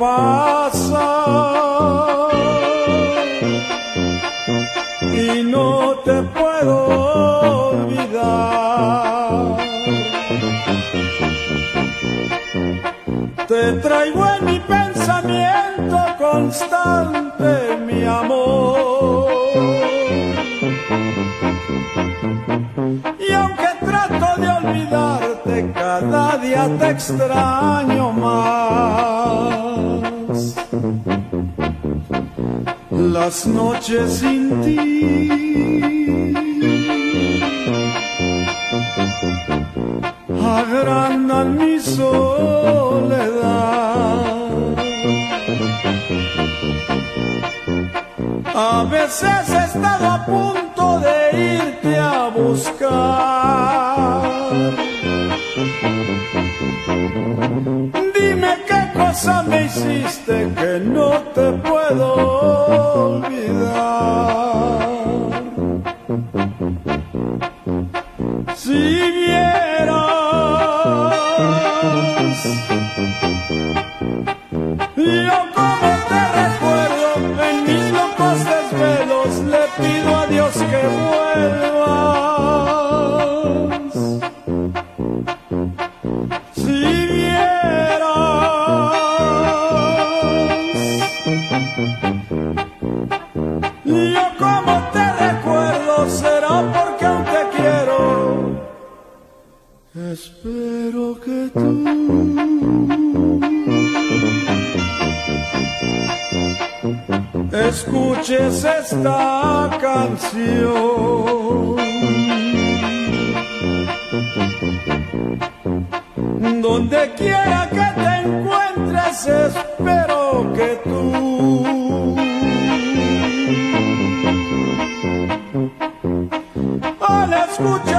pasa y no te puedo olvidar. Te traigo en mi pensamiento constante, mi amor. Y aunque trato de olvidarte, cada día te extraño más. Las noches sin ti agrandan mi soledad. A veces he estado a punto de irte a buscar. Dime qué cosa me hiciste que no te puedo olvidar. Si vieras yo como te recuerdo en mis locos desvelos, le pido a Dios que vuelvas. Si vieras yo como te recuerdo, será porque aún te quiero. Espero que tú escuches esta canción. Donde quiera que te encuentres, espero que tú al escuchar